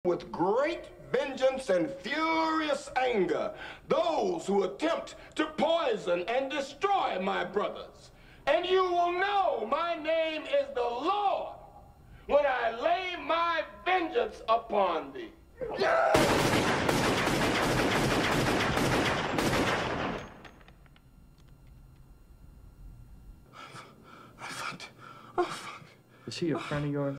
with great vengeance and furious anger those who attempt to poison and destroy my brothers. And you will know my name is the Lord when I lay my vengeance upon thee. Is he a friend of yours?